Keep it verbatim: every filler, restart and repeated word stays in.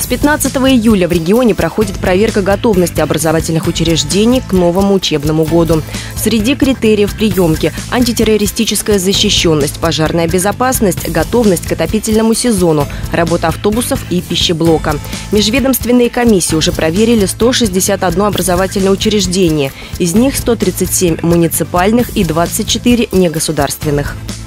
пятнадцатого июля в регионе проходит проверка готовности образовательных учреждений к новому учебному году. Среди критериев приемки – антитеррористическая защищенность, пожарная безопасность, готовность к отопительному сезону, работа автобусов и пищеблока. Межведомственные комиссии уже проверили сто шестьдесят одно образовательное учреждение. Из них сто тридцать семь муниципальных и двадцать четыре негосударственных.